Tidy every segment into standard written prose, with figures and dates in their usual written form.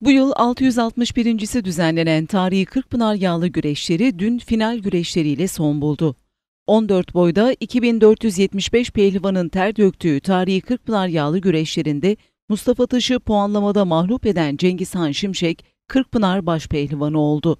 Bu yıl 661.'si düzenlenen tarihi Kırkpınar Yağlı Güreşleri dün final güreşleriyle son buldu. 14 boyda 2475 pehlivanın ter döktüğü tarihi Kırkpınar Yağlı Güreşlerinde Mustafa Taş'ı puanlamada mağlup eden Cengizhan Şimşek, Kırkpınar başpehlivanı oldu.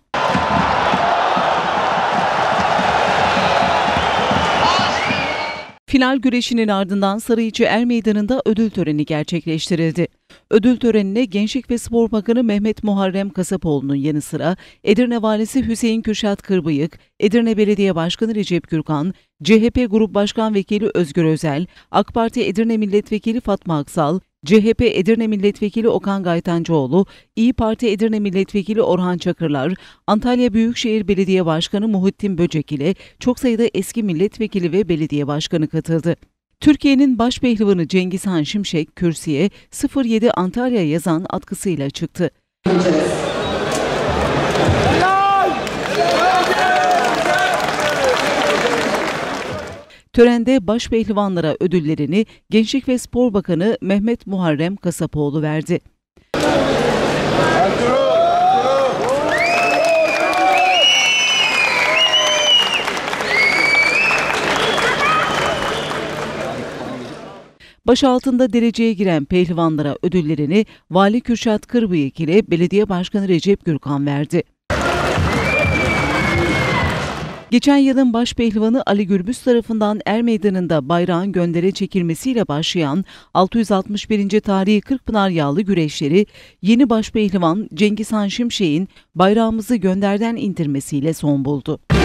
Final güreşinin ardından Sarıyiçi Er Meydanı'nda ödül töreni gerçekleştirildi. Ödül törenine Gençlik ve Spor Bakanı Mehmet Muharrem Kasapoğlu'nun yanı sıra Edirne Valisi Hüseyin Kürşat Kırbıyık, Edirne Belediye Başkanı Recep Gürkan, CHP Grup Başkan Vekili Özgür Özel, AK Parti Edirne Milletvekili Fatma Aksal, CHP Edirne Milletvekili Okan Gaytancıoğlu, İYİ Parti Edirne Milletvekili Orhan Çakırlar, Antalya Büyükşehir Belediye Başkanı Muhittin Böcek ile çok sayıda eski milletvekili ve belediye başkanı katıldı. Türkiye'nin başpehlivanı Cengizhan Şimşek, kürsüye 07 Antalya yazan atkısıyla çıktı. Törende başpehlivanlara ödüllerini Gençlik ve Spor Bakanı Mehmet Muharrem Kasapoğlu verdi. Başaltında dereceye giren pehlivanlara ödüllerini Vali Kürşat Kırbıyık ile Belediye Başkanı Recep Gürkan verdi. Geçen yılın başpehlivanı Ali Gürbüz tarafından Er Meydanı'nda bayrağın göndere çekilmesiyle başlayan 661. tarihi Kırkpınar Yağlı Güreşleri, yeni başpehlivan Cengizhan Şimşek'in bayrağımızı gönderden indirmesiyle son buldu.